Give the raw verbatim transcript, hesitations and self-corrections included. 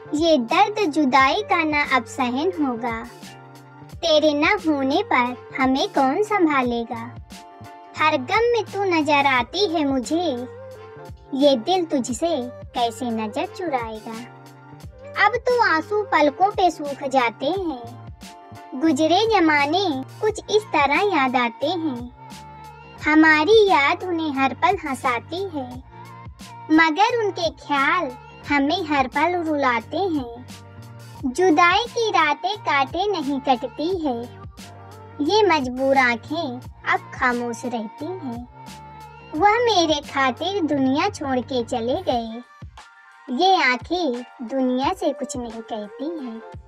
ये दर्द जुदाई का ना अब सहन होगा, तेरे न होने पर हमें कौन संभालेगा। हर गम में तू नजर आती है मुझे, ये दिल तुझसे कैसे नजर चुराएगा। अब तो आंसू पलकों पे सूख जाते हैं, गुजरे जमाने कुछ इस तरह याद आते हैं। हमारी याद उन्हें हर पल हंसाती है, मगर उनके ख्याल हमें हर पल रुलाते हैं। जुदाई की रातें काटे नहीं कटती है, ये मजबूर आंखें अब खामोश रहती हैं। वह मेरे खातिर दुनिया छोड़ के चले गए, ये आंखें दुनिया से कुछ नहीं कहती हैं।